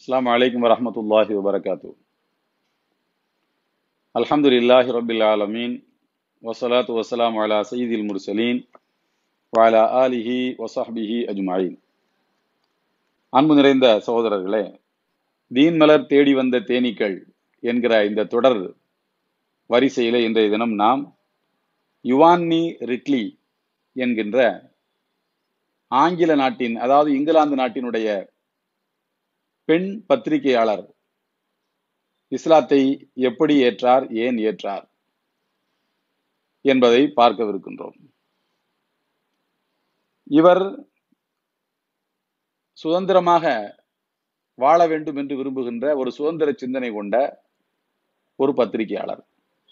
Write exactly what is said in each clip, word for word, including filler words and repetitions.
அஸ்ஸலாமு அலைக்கும் வரஹ்மத்துல்லாஹி வபரகாத்துஹு. அல்ஹம்துலில்லாஹி ரப்பில் ஆலமீன் வஸ்ஸலாத்து வஸ்ஸலாமு அலா சய்யிதில் முர்சலீன் வ அலா ஆலிஹி வஸஹ்பிஹி அஜ்மஈன். அன்பு நிறைந்த சகோதரர்களே, தீன் மலர் தேடி வந்த தேனீக்கள் என்கிற இந்த தொடர் வரிசையிலே இன்றைய தினம் நாம் யுவான்னி ரிட்லி என்கின்ற ஆங்கில நாட்டின், அதாவது இங்கிலாந்து நாட்டினுடைய பெண் பத்திரிகையாளர் இஸ்லாத்தை எப்படி ஏற்றார், ஏன் ஏற்றார் என்பதை பார்க்கவிருக்கின்றோம். இவர் சுதந்திரமாக வாழ வேண்டும் என்று விரும்புகின்ற ஒரு சுதந்திர சிந்தனை கொண்ட ஒரு பத்திரிகையாளர்.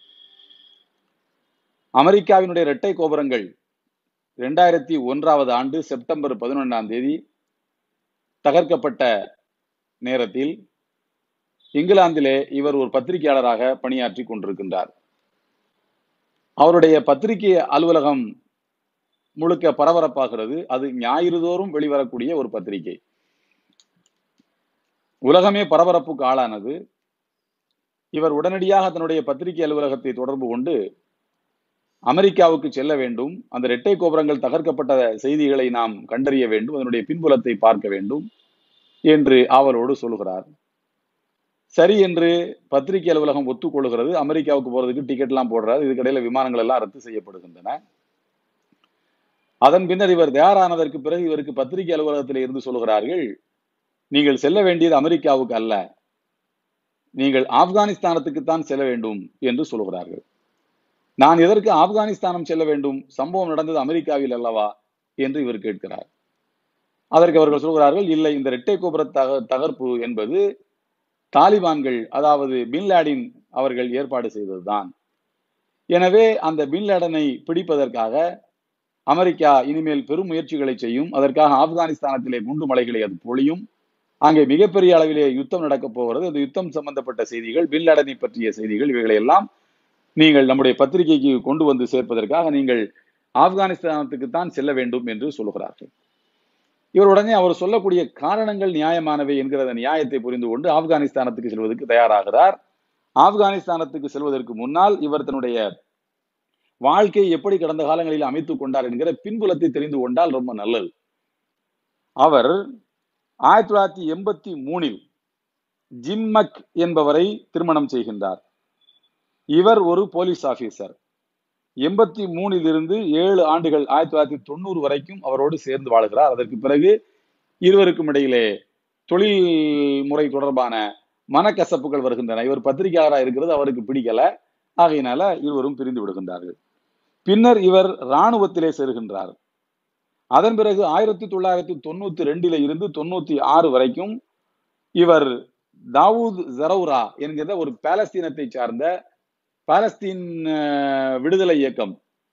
அமெரிக்காவினுடைய இரட்டை கோபுரங்கள் இரண்டாயிரத்தி ஒன்றாவது ஆண்டு செப்டம்பர் பதினொன்றாம் தேதி தகர்க்கப்பட்ட நேரத்தில் இங்கிலாந்திலே இவர் ஒரு பத்திரிகையாளராக பணியாற்றி கொண்டிருக்கின்றார். அவருடைய பத்திரிகை அலுவலகம் முழுக்க பரபரப்பாகிறது. அது ஞாயிறு தோறும் வெளிவரக்கூடிய ஒரு பத்திரிகை. உலகமே பரபரப்புக்கு ஆளானது. இவர் உடனடியாக தன்னுடைய பத்திரிகை அலுவலகத்தை தொடர்பு கொண்டு அமெரிக்காவுக்கு செல்ல வேண்டும், அந்த இரட்டை கோபுரங்கள் தகர்க்கப்பட்ட செய்திகளை நாம் கண்டறிய வேண்டும், அதனுடைய பின்புலத்தை பார்க்க வேண்டும் என்று ஆவலோடு சொல்கிறார். சரி என்று பத்திரிகை அலுவலகம் ஒத்துக்கொள்கிறது. அமெரிக்காவுக்கு போறதுக்கு டிக்கெட் எல்லாம் போடுறாரு. இதுக்கிடையில விமானங்கள் எல்லாம் ரத்து செய்யப்படுகின்றன. அதன் பின்னர் இவர் தயாரானதற்கு பிறகு இவருக்கு பத்திரிகை அலுவலகத்தில் இருந்து சொல்கிறார்கள், நீங்கள் செல்ல வேண்டியது அமெரிக்காவுக்கு அல்ல, நீங்கள் ஆப்கானிஸ்தானத்துக்குத்தான் செல்ல வேண்டும் என்று சொல்கிறார்கள். நான் எதற்கு ஆப்கானிஸ்தானம் செல்ல வேண்டும், சம்பவம் நடந்தது அமெரிக்காவில் அல்லவா என்று இவர் கேட்கிறார். அதற்கு அவர்கள் சொல்கிறார்கள், இல்லை, இந்த இரட்டை கோபுர தக தகர்ப்பு என்பது தாலிபான்கள், அதாவது பின்லாடின் அவர்கள் ஏற்பாடு செய்ததுதான். எனவே அந்த பின்லாடனை பிடிப்பதற்காக அமெரிக்கா இனிமேல் பெரும் முயற்சிகளை செய்யும். அதற்காக ஆப்கானிஸ்தானத்திலே குண்டு மலைகளை அது பொழியும். அங்கே மிகப்பெரிய அளவிலே யுத்தம் நடக்கப் போகிறது. அந்த யுத்தம் சம்பந்தப்பட்ட செய்திகள், பின்லாடனை பற்றிய செய்திகள், இவைகளை எல்லாம் நீங்கள் நம்முடைய பத்திரிகைக்கு கொண்டு வந்து சேர்ப்பதற்காக நீங்கள் ஆப்கானிஸ்தானத்துக்கு தான் செல்ல வேண்டும் என்று சொல்லுகிறார்கள். இவர் உடனே அவர் சொல்லக்கூடிய காரணங்கள் நியாயமானவை என்கிற நியாயத்தை புரிந்து கொண்டு ஆப்கானிஸ்தானத்துக்கு செல்வதற்கு தயாராகிறார். ஆப்கானிஸ்தானத்துக்கு செல்வதற்கு முன்னால் இவர் தன்னுடைய வாழ்க்கையை எப்படி கடந்த காலங்களில் அமைத்துக் கொண்டார் என்கிற பின்புலத்தை தெரிந்து கொண்டால் ரொம்ப நல்லது. அவர் ஆயிரத்தி தொள்ளாயிரத்தி எண்பத்தி மூணில் ஜிம்மக் என்பவரை திருமணம் செய்கின்றார். இவர் ஒரு போலீஸ் ஆபீசர். எண்பத்தி மூணில் இருந்து ஏழு ஆண்டுகள் ஆயிரத்தி தொள்ளாயிரத்தி தொண்ணூறு வரைக்கும் அவரோடு சேர்ந்து வாழ்கிறார். அதற்கு பிறகு இருவருக்கும் இடையிலே தொழில் முறை தொடர்பான மனக்கசப்புகள் வருகின்றன. இவர் பத்திரிகையாளராக இருக்கிறது அவருக்கு பிடிக்கல. ஆகையினால இருவரும் பிரிந்து விடுகின்றார்கள். பின்னர் இவர் இராணுவத்திலே சேர்கின்றார். அதன் பிறகு ஆயிரத்தி தொள்ளாயிரத்தி தொண்ணூத்தி ரெண்டில இருந்து தொண்ணூத்தி ஆறு வரைக்கும் இவர் தாவூத் ஜரௌரா என்கிற ஒரு பாலஸ்தீனத்தை சார்ந்த பாலஸ்தீன் விடுதலை இயக்கம்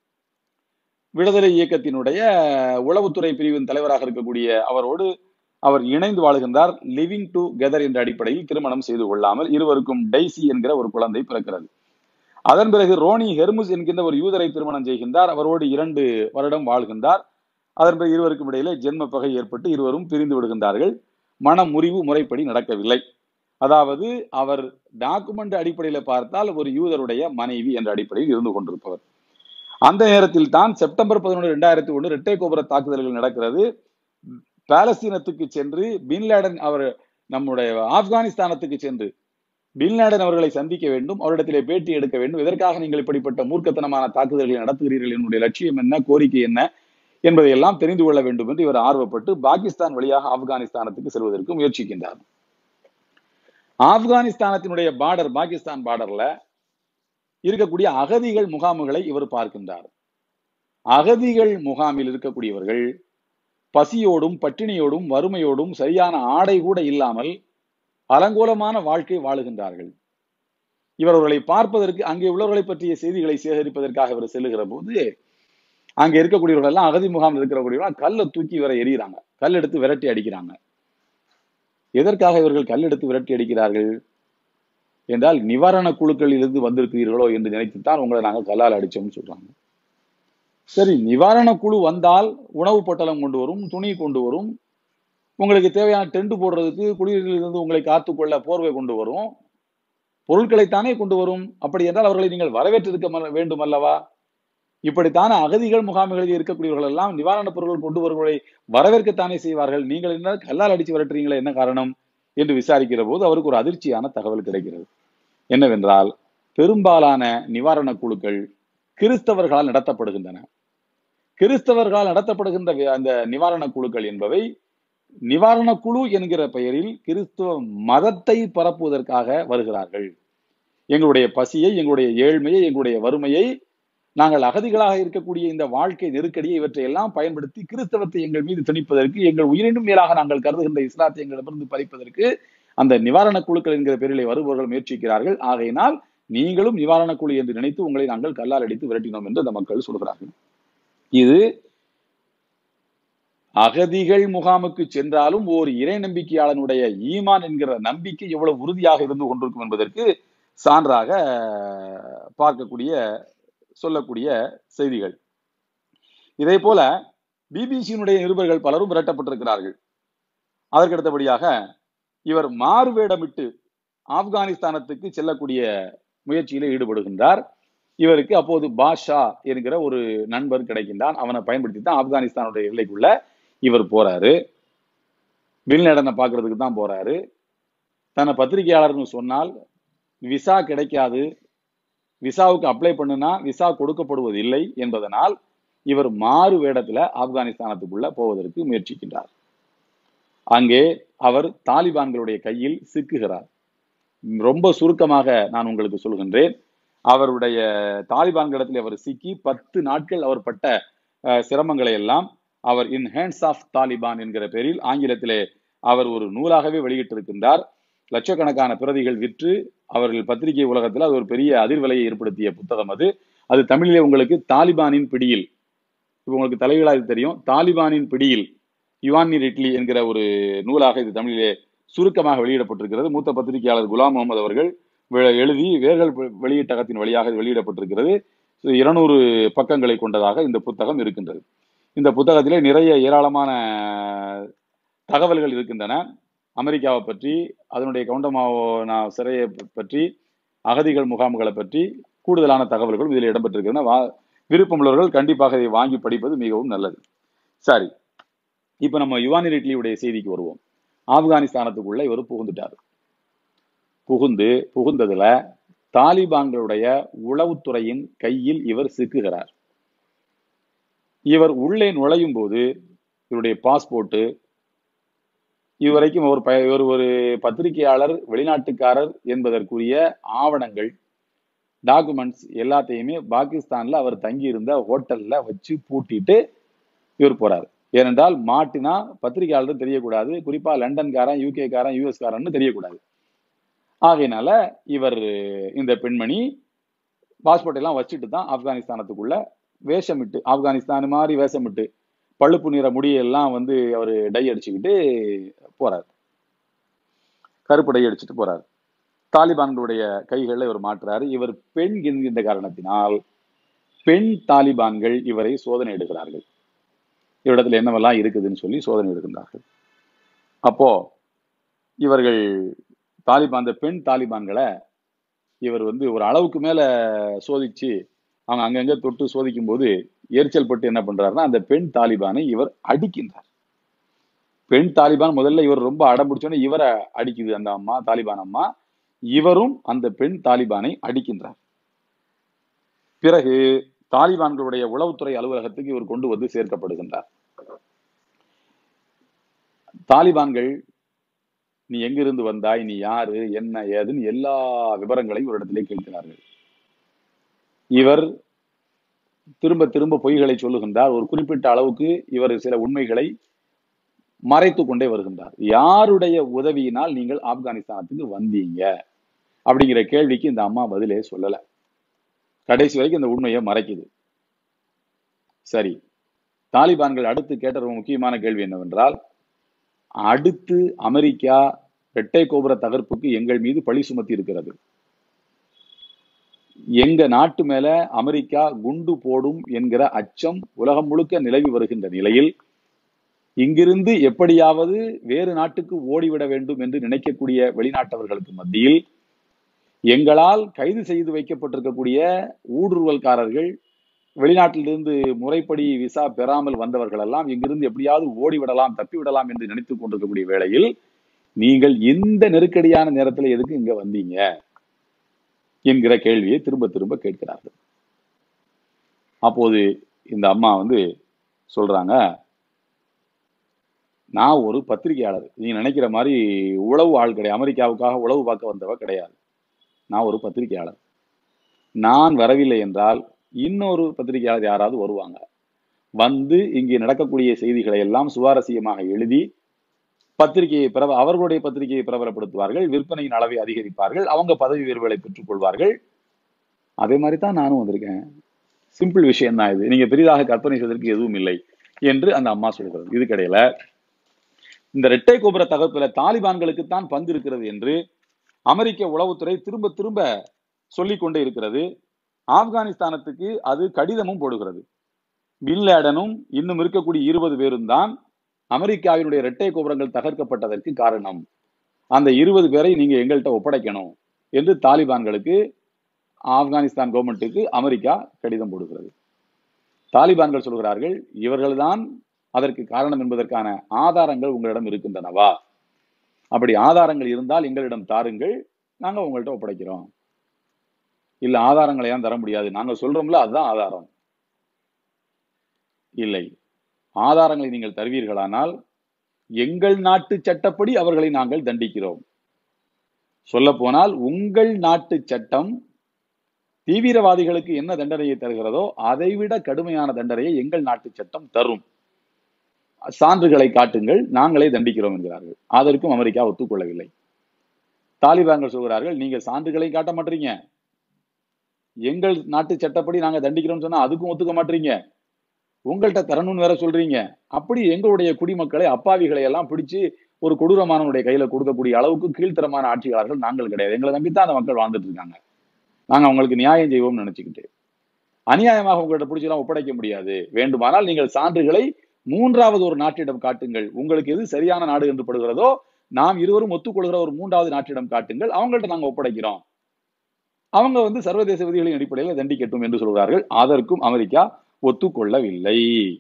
விடுதலை இயக்கத்தினுடைய உளவுத்துறை பிரிவின் தலைவராக இருக்கக்கூடிய அவரோடு அவர் இணைந்து வாழ்கின்றார். லிவிங் டு கெதர் என்ற அடிப்படையில் திருமணம் செய்து கொள்ளாமல் இருவருக்கும் டைசி என்கிற ஒரு குழந்தை பிறக்கிறது. அதன் பிறகு ரோனி ஹெர்முஸ் என்கின்ற ஒரு யூதரை திருமணம் செய்கின்றார். அவரோடு இரண்டு வருடம் வாழ்கின்றார். அதன் பிறகு இருவருக்கும் இடையிலே ஜென்ம பகை ஏற்பட்டு இருவரும் பிரிந்து விடுகின்றார்கள். மன முறிவு முறைப்படி நடக்கவில்லை. அதாவது அவர் டாக்குமெண்ட் அடிப்படையில பார்த்தால் ஒரு யூதருடைய மனைவி என்ற அடிப்படையில் இருந்து கொண்டிருப்பவர். அந்த நேரத்தில் தான் செப்டம்பர் பதினொன்று இரண்டாயிரத்தி ஒன்று இரட்டை கோபுர தாக்குதல்கள் நடக்கிறது. பாலஸ்தீனத்துக்கு சென்று பின்லாடன் அவர் நம்முடைய ஆப்கானிஸ்தானத்துக்கு சென்று பின்லாடன் அவர்களை சந்திக்க வேண்டும், அவரிடத்திலே பேட்டி எடுக்க வேண்டும். இதற்காக நீங்கள் இப்படிப்பட்ட மூர்க்கத்தனமான தாக்குதல்களை நடத்துகிறீர்கள், என்னுடைய லட்சியம் என்ன, கோரிக்கை என்ன என்பதை எல்லாம் தெரிந்து கொள்ள வேண்டும் என்று இவர் ஆர்வப்பட்டு பாகிஸ்தான் வழியாக ஆப்கானிஸ்தானத்துக்கு செல்வதற்கு முயற்சிக்கின்றார். ஆப்கானிஸ்தானத்தினுடைய பார்டர், பாகிஸ்தான் பார்டர்ல இருக்கக்கூடிய அகதிகள் முகாம்களை இவர் பார்க்கின்றார். அகதிகள் முகாமில் இருக்கக்கூடியவர்கள் பசியோடும் பட்டினியோடும் வறுமையோடும் சரியான ஆடை கூட இல்லாமல் அலங்கோலமான வாழ்க்கை வாழுகின்றார்கள். இவர்களை பார்ப்பதற்கு அங்கே உள்ளவர்களை பற்றிய செய்திகளை சேகரிப்பதற்காக இவர் செல்லுகிற போது அங்க இருக்கக்கூடியவர்கள் எல்லாம் அகதி முகாம் இருக்கக்கூடியவர்கள் கல்லை தூக்கி இவரை எறிகிறாங்க, கல் எடுத்து விரட்டி அடிக்கிறாங்க. எதற்காக இவர்கள் கல் எடுத்து விரட்டி அடிக்கிறார்கள் என்றால், நிவாரண குழுக்களில் இருந்து வந்திருக்கிறீர்களோ என்று நினைத்துத்தான் உங்களை நாங்கள் கல்லால் அடிச்சோம்னு சொல்றாங்க. சரி, நிவாரண குழு வந்தால் உணவு பொட்டலம் கொண்டு வரும், துணி கொண்டு வரும், உங்களுக்கு தேவையான டென்ட் போடுறதுக்கு, குளிரிலிருந்து உங்களை காத்துக்கொள்ள போர்வை கொண்டு வரும். பொருட்களைத்தானே கொண்டு வரும். அப்படி என்றால் அவர்களை நீங்கள் வரவேற்றிருக்க வேண்டும் அல்லவா? இப்படித்தான அகதிகள் முகாம்களில் இருக்கக்கூடியவர்கள் எல்லாம் நிவாரணப் பொருட்கள் கொண்டு வருவதை வரவேற்கத்தானே செய்வார்கள். நீங்கள் என்ன கல்லால் அடிச்சு விரட்டுறீங்களே, என்ன காரணம் என்று விசாரிக்கிற போது அவருக்கு ஒரு அதிர்ச்சியான தகவல் கிடைக்கிறது. என்னவென்றால், பெரும்பாலான நிவாரண குழுக்கள் கிறிஸ்தவர்களால் நடத்தப்படுகின்றன. கிறிஸ்தவர்களால் நடத்தப்படுகின்ற அந்த நிவாரண குழுக்கள் என்பவை நிவாரண குழு என்கிற பெயரில் கிறிஸ்துவ மதத்தை பரப்புவதற்காக வருகிறார்கள். எங்களுடைய பசியை, எங்களுடைய ஏழ்மையை, எங்களுடைய வறுமையை, நாங்கள் அகதிகளாக இருக்கக்கூடிய இந்த வாழ்க்கை நெருக்கடியை இவற்றை எல்லாம் பயன்படுத்தி கிறிஸ்தவத்தை எங்கள் மீது திணிப்பதற்கு, எங்கள் உயிரினும் மேலாக நாங்கள் கருதுகின்ற இஸ்லாத்தை எங்களிடமிருந்து பறிப்பதற்கு அந்த நிவாரண குழுக்கள் என்கிற பெயரிலே வருபவர்கள் முயற்சிக்கிறார்கள். ஆகையினால் நீங்களும் நிவாரண குழு என்று நினைத்து உங்களை நாங்கள் கல்லால் அடித்து விரட்டினோம் என்று அந்த மக்கள் சொல்கிறார்கள். இது அகதிகள் முகாமுக்கு சென்றாலும் ஓர் இறை நம்பிக்கையாளனுடைய ஈமான் என்கிற நம்பிக்கை எவ்வளவு உறுதியாக இருந்து கொண்டிருக்கும் என்பதற்கு சான்றாக பார்க்கக்கூடிய சொல்லக்கூடிய செய்திகள். இதே போல பிபிசியினுடைய நிருபர்கள் பலரும் விரட்டப்பட்டிருக்கிறார்கள். அதற்கடுத்தபடியாக இவர் மாறுவேடமிட்டு ஆப்கானிஸ்தானத்துக்கு செல்லக்கூடிய முயற்சியில ஈடுபடுகின்றார். இவருக்கு அப்போது பாஷா என்கிற ஒரு நண்பர் கிடைக்கின்றான். அவனை பயன்படுத்தி தான் ஆப்கானிஸ்தானுடைய எல்லைக்குள்ள இவர் போறாரு. பின்லேடனை பார்க்கறதுக்கு தான் போறாரு. தன்னை பத்திரிகையாளர்னு சொன்னால் விசா கிடைக்காது, விசாவுக்கு அப்ளை பண்ணுனா விசா கொடுக்கப்படுவது இல்லை என்பதனால் இவர் மாறு வேடத்துல ஆப்கானிஸ்தானத்துக்குள்ள போவதற்கு முயற்சிக்கின்றார். அங்கே அவர் தாலிபான்களுடைய கையில் சிக்குகிறார். ரொம்ப சுருக்கமாக நான் உங்களுக்கு சொல்கின்றேன். அவருடைய தாலிபான்களிடத்தில் அவர் சிக்கி பத்து நாட்கள் அவர் பட்ட சிரமங்களை எல்லாம் அவர் இன் ஹேண்ட்ஸ் ஆஃப் தாலிபான் என்கிற பெயரில் ஆங்கிலத்திலே அவர் ஒரு நூலாகவே வெளியிட்டிருக்கின்றார். லட்சக்கணக்கான பிரதிகள் விற்று அவர்கள் பத்திரிகை உலகத்தில் அது ஒரு பெரிய அதிர்வலையை ஏற்படுத்திய புத்தகம் அது. அது தமிழிலே உங்களுக்கு தாலிபானின் பிடியில், இப்போ உங்களுக்கு தலைகளாக இது தெரியும், தாலிபானின் பிடியில் யுவானி ரிட்லி என்கிற ஒரு நூலாக இது தமிழிலே சுருக்கமாக வெளியிடப்பட்டிருக்கிறது. மூத்த பத்திரிகையாளர் குலாம் முகமது அவர்கள் எழுதி வேர்கள் வெளியீட்டகத்தின் வழியாக வெளியிடப்பட்டிருக்கிறது. இருநூறு பக்கங்களை கொண்டதாக இந்த புத்தகம் இருக்கின்றது. இந்த புத்தகத்திலே நிறைய ஏராளமான தகவல்கள் இருக்கின்றன. அமெரிக்காவை பற்றி, அதனுடைய கவுண்டமாவோ சிறையை பற்றி, அகதிகள் முகாம்களை பற்றி கூடுதலான தகவல்கள் இதில் இடம்பெற்றிருக்கின்றன. விருப்பமுள்ளவர்கள் கண்டிப்பாக இதை வாங்கி படிப்பது மிகவும் நல்லது. சரி, இப்ப நம்ம யுவானி ரிட்லியுடைய செய்திக்கு வருவோம். ஆப்கானிஸ்தானத்துக்குள்ள இவர் புகுந்துட்டார். புகுந்து புகுந்ததுல தாலிபான்களுடைய உளவுத்துறையின் கையில் இவர் சிக்குகிறார். இவர் உள்ளே நுழையும் போது இவருடைய பாஸ்போர்ட்டு, இதுவரைக்கும் ஒரு இவர் ஒரு பத்திரிகையாளர், வெளிநாட்டுக்காரர் என்பதற்குரிய ஆவணங்கள், டாக்குமெண்ட்ஸ் எல்லாத்தையுமே பாகிஸ்தான்ல அவர் தங்கி இருந்த ஹோட்டல்ல வச்சு பூட்டிட்டு இவர் போறாரு. ஏனென்றால் மாட்டினா பத்திரிகையாளர் தெரியக்கூடாது, குறிப்பா லண்டன்காரன், யூகே காரன், யூஎஸ் காரன் தெரியக்கூடாது. ஆகையினால இவர் இந்த பெண்மணி பாஸ்போர்ட் எல்லாம் வச்சுட்டு தான் ஆப்கானிஸ்தானத்துக்குள்ள வேஷமிட்டு, ஆப்கானிஸ்தான் மாதிரி வேஷமிட்டு, பழுப்பு நிற முடியெல்லாம் வந்து அவர் டை அடிச்சுக்கிட்டு போறார். கருப்பு டை அடிச்சுட்டு போறார். தாலிபான்களுடைய கைகளில் இவர் மாற்றுறாரு. இவர் பெண் என்கின்ற காரணத்தினால் பெண் தாலிபான்கள் இவரை சோதனை எடுக்கிறார்கள். இவரிடத்துல என்னவெல்லாம் இருக்குதுன்னு சொல்லி சோதனை எடுக்கின்றார்கள். அப்போ இவர்கள் தாலிபான், அந்த பெண் தாலிபான்களை இவர் வந்து ஒரு அளவுக்கு மேல சோதிச்சு அவங்க அங்கங்க தொட்டு சோதிக்கும் போது எரிச்சல் பட்டு என்ன பண்றாருன்னா அந்த பெண் தாலிபானை இவர் அடிக்கின்றார். பெண் தாலிபான் முதல்ல இவர் ரொம்ப அடம் பிடிச்சோன்னே இவரை அடிக்குது அந்த அம்மா, தாலிபான் அம்மா. இவரும் அந்த பெண் தாலிபானை அடிக்கின்றார். பிறகு தாலிபான்களுடைய உளவுத்துறை அலுவலகத்துக்கு இவர் கொண்டு வந்து சேர்க்கப்படுகின்றார். தாலிபான்கள் நீ எங்கிருந்து வந்தாய், நீ யாரு, என்ன ஏதுன்னு எல்லா விவரங்களையும் ஒரு இடத்திலே கேட்கிறார்கள். இவர் திரும்ப திரும்ப பொய்களை சொல்லுகின்றார். ஒரு குறிப்பிட்ட அளவுக்கு இவர் சில உண்மைகளை மறைத்து கொண்டே வருகின்றார். யாருடைய உதவியினால் நீங்கள் ஆப்கானிஸ்தானத்துக்கு வந்தீங்க அப்படிங்கிற கேள்விக்கு இந்த அம்மா பதிலே சொல்லல. கடைசி வரைக்கும் இந்த உண்மையை மறைக்குது. சரி, தாலிபான்கள் அடுத்து கேட்ட ஒரு முக்கியமான கேள்வி என்னவென்றால், அடுத்து அமெரிக்கா இரட்டை கோபுர தகர்ப்புக்கு எங்கள் மீது பழி சுமத்தி இருக்கிறது. எங்க நாட்டு மேல அமெரிக்கா குண்டு போடும் என்கிற அச்சம் உலகம் முழுக்க நிலவி வருகின்ற நிலையில் இங்கிருந்து எப்படியாவது வேறு நாட்டுக்கு ஓடிவிட வேண்டும் என்று நினைக்கக்கூடிய வெளிநாட்டவர்களுக்கு மத்தியில் எங்களால் கைது செய்து வைக்கப்பட்டிருக்கக்கூடிய ஊடுருவல்காரர்கள், வெளிநாட்டிலிருந்து முறைப்படி விசா பெறாமல் வந்தவர்கள் எல்லாம் இங்கிருந்து எப்படியாவது ஓடிவிடலாம், தப்பிவிடலாம் என்று நினைத்துக் கொண்டிருக்கக்கூடிய வேளையில் நீங்கள் இந்த நெருக்கடியான நேரத்தில் எதுக்கு இங்க வந்தீங்க என்கிற கேள்வியை திரும்ப திரும்ப கேட்கிறார்கள். அப்போது இந்த அம்மா வந்து சொல்றாங்க, நான் ஒரு பத்திரிகையாளர், நீங்க நினைக்கிற மாதிரி உளவு ஆள் கிடையாது, அமெரிக்காவுக்காக உளவு பார்க்க வந்தவ கிடையாது. நான் ஒரு பத்திரிகையாளர். நான் வரவில்லை என்றால் இன்னொரு பத்திரிகையாளர் யாராவது வருவாங்க, வந்து இங்கே நடக்கக்கூடிய செய்திகளை எல்லாம் சுவாரஸ்யமாக எழுதி பத்திரிகையை பிரப அவர்களுடைய பத்திரிகையை பிரபலப்படுத்துவார்கள், விற்பனையின் அளவை அதிகரிப்பார்கள், அவங்க பதவி உயர்வுகளை பெற்றுக் கொள்வார்கள். அதே மாதிரி தான் நானும் வந்திருக்கேன். சிம்பிள் விஷயம் தான் இது, நீங்க பெரிதாக கற்பனை செய்வதற்கு எதுவும் இல்லை என்று அந்த அம்மா சொல்கிறது. இதுக்கிடையில இந்த இரட்டை கோபுர தகர்ப்புல தாலிபான்களுக்குத்தான் பங்கு இருக்கிறது என்று அமெரிக்க உளவுத்துறை திரும்ப திரும்ப சொல்லிக் கொண்டே இருக்கிறது. ஆப்கானிஸ்தானத்துக்கு அது கடிதமும் போடுகிறது. பின் லேடனும் இன்னும் இருக்கக்கூடிய இருபது பேரும் தான் அமெரிக்காவினுடைய இரட்டை கோபுரங்கள் தகர்க்கப்பட்டதற்கு காரணம். அந்த இருபது பேரை நீங்க எங்கள்கிட்ட ஒப்படைக்கணும் என்று தாலிபான்களுக்கு, ஆப்கானிஸ்தான் கவர்மெண்ட்டுக்கு அமெரிக்கா கடிதம் போடுகிறது. தாலிபான்கள் சொல்கிறார்கள், இவர்கள்தான் அதற்கு காரணம் என்பதற்கான ஆதாரங்கள் உங்களிடம் இருக்கின்றனவா? அப்படி ஆதாரங்கள் இருந்தால் எங்களிடம் தாருங்கள், நாங்க உங்கள்கிட்ட ஒப்படைக்கிறோம். இல்ல, ஆதாரங்களை ஏன் தர முடியாது, நாங்க சொல்றோம்ல அதுதான் ஆதாரம். இல்லை, ஆதாரங்களை நீங்கள் தருவீர்களானால் எங்கள் நாட்டு சட்டப்படி அவர்களை நாங்கள் தண்டிக்கிறோம். சொல்ல போனால் உங்கள் நாட்டு சட்டம் தீவிரவாதிகளுக்கு என்ன தண்டனையை தருகிறதோ அதைவிட கடுமையான தண்டனையை எங்கள் நாட்டு சட்டம் தரும். சான்றுகளை காட்டுங்கள், நாங்களே தண்டிக்கிறோம் என்கிறார்கள். அதற்கும் அமெரிக்கா ஒத்துக்கொள்ளவில்லை. தாலிபான்கள் சொல்கிறார்கள், நீங்க சான்றுகளை காட்ட மாட்டீங்க, எங்கள் நாட்டு சட்டப்படி நாங்க தண்டிக்கிறோம் சொன்னா அதுக்கும் ஒத்துக்க மாட்டீங்க, உங்கள்கிட்ட தரணும்னு வேற சொல்றீங்க. அப்படி எங்களுடைய குடிமக்களை, அப்பாவிகளை எல்லாம் பிடிச்சு ஒரு கொடூரமானவனுடைய கையில கொடுக்கக்கூடிய அளவுக்கு கீழ்த்தரமான ஆட்சியாளர்கள் நாங்கள் கிடையாது. எங்களை நம்பித்தான் அந்த மக்கள் வாழ்ந்துட்டு இருக்காங்க. நாங்க அவங்களுக்கு நியாயம் செய்வோம்னு நினைச்சுக்கிட்டு அநியாயமாக உங்கள்கிட்ட பிடிச்செல்லாம் ஒப்படைக்க முடியாது. வேண்டுமானால் நீங்கள் சான்றுகளை மூன்றாவது ஒரு நாட்டிடம் காட்டுங்கள், உங்களுக்கு எது சரியான நாடு என்று படுகிறதோ நாம் இருவரும் ஒத்துக்கொள்கிற ஒரு மூன்றாவது நாட்டிடம் காட்டுங்கள், அவங்கள்ட்ட நாங்க ஒப்படைக்கிறோம், அவங்க வந்து சர்வதேச விதிகளின் அடிப்படையில் தண்டிக்கட்டும் என்று சொல்கிறார்கள். அதற்கும் அமெரிக்கா ஒத்துக்கொள்ளவில்லை.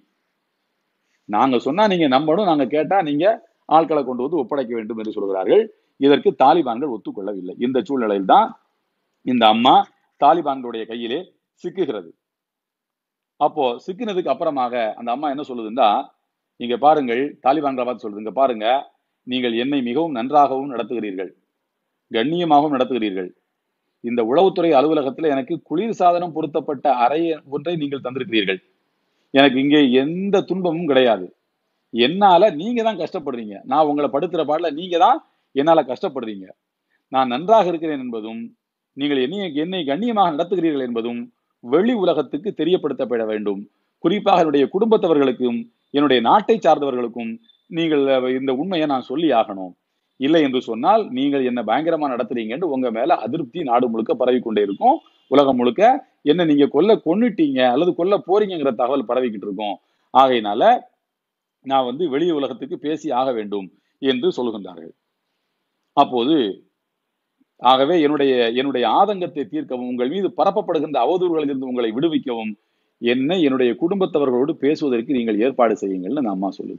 நாங்க சொன்னா நீங்க நம்பணும், நாங்க கேட்டா நீங்க ஆட்களை கொண்டு வந்து ஒப்படைக்க வேண்டும் என்று சொல்கிறார்கள். இதற்கு தாலிபான்கள் ஒத்துக்கொள்ளவில்லை. இந்த சூழ்நிலையில் தான் இந்த அம்மா தாலிபான்களுடைய கையிலே சிக்குகிறது. அப்போ சிக்கினதுக்கு அப்புறமாக அந்த அம்மா என்ன சொல்லுதுன்னா, இங்க பாருங்கள், தாலிபான்களை பார்த்து சொல்லுது, இங்க பாருங்க, நீங்கள் என்னை மிகவும் நன்றாகவும் நடத்துகிறீர்கள், கண்ணியமாகவும் நடத்துகிறீர்கள். இந்த உளவுத்துறை அலுவலகத்துல எனக்கு குளிர் சாதனம் பொருத்தப்பட்ட அறை ஒன்றை நீங்கள் தந்திருக்கிறீர்கள். எனக்கு இங்கே எந்த துன்பமும் கிடையாது. என்னால நீங்க தான் கஷ்டப்படுறீங்க. நான் உங்களை படுத்துற பாடல நீங்க தான் என்னால கஷ்டப்படுறீங்க. நான் நன்றாக இருக்கிறேன் என்பதும் நீங்கள் என்னை என்னை கண்ணியமாக நடத்துகிறீர்கள் என்பதும் வெளி உலகத்துக்கு தெரியப்படுத்தப்பட வேண்டும். குறிப்பாக என்னுடைய குடும்பத்தவர்களுக்கும் என்னுடைய நாட்டை சார்ந்தவர்களுக்கும் நீங்கள் இந்த உண்மையை நான் சொல்லி ஆகணும். இல்லை என்று சொன்னால் நீங்கள் என்ன பயங்கரமா நடத்துறீங்கன்னு உங்க மேல அதிருப்தி நாடு முழுக்க பரவி கொண்டே இருக்கும். உலகம் முழுக்க என்ன நீங்க கொல்ல கொன்னுட்டீங்க அல்லது கொல்ல போறீங்கிற தகவல் பரவிக்கிட்டு இருக்கும். ஆகையினால நான் வந்து வெளி உலகத்துக்கு பேசி ஆக வேண்டும் என்று சொல்லுகின்றார்கள். அப்போது ஆகவே என்னுடைய என்னுடைய ஆதங்கத்தை தீர்க்கவும், உங்கள் மீது பரப்பப்படுகின்ற அவதூறுகளில் இருந்து உங்களை விடுவிக்கவும் என்னை என்னுடைய குடும்பத்தவர்களோடு பேசுவதற்கு நீங்கள் ஏற்பாடு செய்யுங்கள்னு அம்மா சொல்லுது.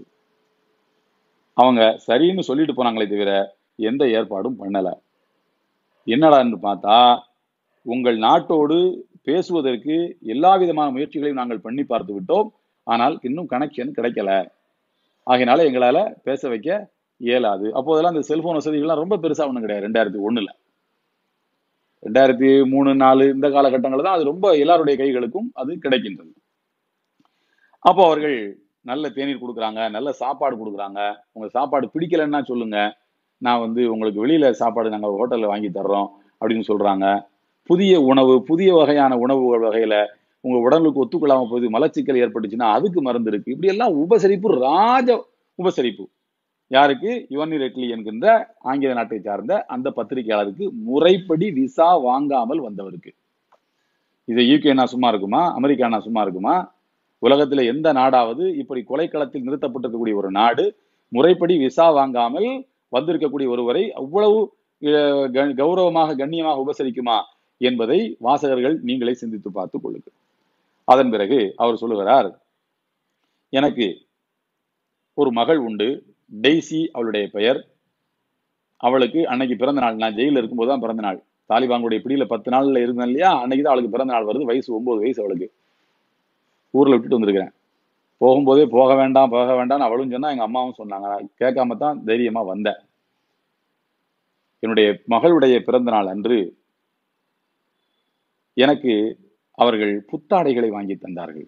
அவங்க சரின்னு சொல்லிட்டு போனாங்களே தவிர எந்த ஏற்பாடும் பண்ணல. என்னடான்னு பார்த்தா, உங்கள் நாட்டோடு பேசுவதற்கு எல்லா விதமான முயற்சிகளையும் நாங்கள் பண்ணி பார்த்து விட்டோம், ஆனால் இன்னும் கனெக்ஷன் கிடைக்கல, ஆகையினால எங்களால பேச வைக்க இயலாது. அப்போதெல்லாம் இந்த செல்போன் வசதிகள்லாம் ரொம்ப பெருசா ஒண்ணும் கிடையாது. ரெண்டாயிரத்தி ஒண்ணுல ரெண்டாயிரத்தி மூணு நாலு இந்த காலகட்டங்கள் தான் அது ரொம்ப எல்லாருடைய கைகளுக்கும் அது கிடைக்கின்றது. அப்போ அவர்கள் நல்ல தேநீர் கொடுக்குறாங்க, நல்ல சாப்பாடு கொடுக்குறாங்க. உங்க சாப்பாடு பிடிக்கலன்னா சொல்லுங்க, நான் வந்து உங்களுக்கு வெளியில சாப்பாடு நாங்கள் ஹோட்டல்ல வாங்கி தர்றோம் அப்படின்னு சொல்றாங்க. புதிய உணவு, புதிய வகையான உணவு வகையில உங்க உடலுக்கு ஒத்துக்கொள்ளாம போது மலச்சிக்கல் ஏற்பட்டுச்சுன்னா அதுக்கு மருந்து இருக்கு. இப்படி எல்லாம் உபசரிப்பு, ராஜ உபசரிப்பு. யாருக்கு? யுவன்னி ரெட்லி என்கின்ற ஆங்கில நாட்டை சார்ந்த அந்த பத்திரிகையாளருக்கு, முறைப்படி விசா வாங்காமல் வந்தவருக்கு. இதை யூகேனா சும்மா இருக்குமா? அமெரிக்கானா சும்மா இருக்குமா? உலகத்துல எந்த நாடாவது இப்படி கொலைக்களத்தில் நிறுத்தப்பட்டிருக்கக்கூடிய ஒரு நாடு முறைப்படி விசா வாங்காமல் வந்திருக்கக்கூடிய ஒருவரை அவ்வளவு கௌரவமாக கண்ணியமாக உபசரிக்குமா என்பதை வாசகர்கள் நீங்களே சிந்தித்து பார்த்துக் கொள்ளுங்கள். அதன் பிறகு அவர் சொல்லுகிறார், எனக்கு ஒரு மகள் உண்டு, டெய்சி அவளுடைய பெயர். அவளுக்கு அன்னைக்கு பிறந்த நாள். நான் ஜெயில இருக்கும்போது தான் பிறந்த நாள். தாலிபானுடைய பிடியில பத்து நாள்ல இருந்தேன் இல்லையா, அன்னைக்குதான் அவளுக்கு பிறந்த நாள் வருது. வயசு ஒன்பது வயசு அவளுக்கு. ஊர்ல விட்டுட்டு வந்திருக்கிறேன். போகும்போதே போக வேண்டாம் போக வேண்டாம்னு அவளும் சொன்னா, எங்க அம்மாவும் சொன்னாங்க. நான் கேட்காம தான் தைரியமா வந்தேன். என்னுடைய மகளுடைய பிறந்த நாள் அன்று எனக்கு அவர்கள் புத்தாடைகளை வாங்கி தந்தார்கள்,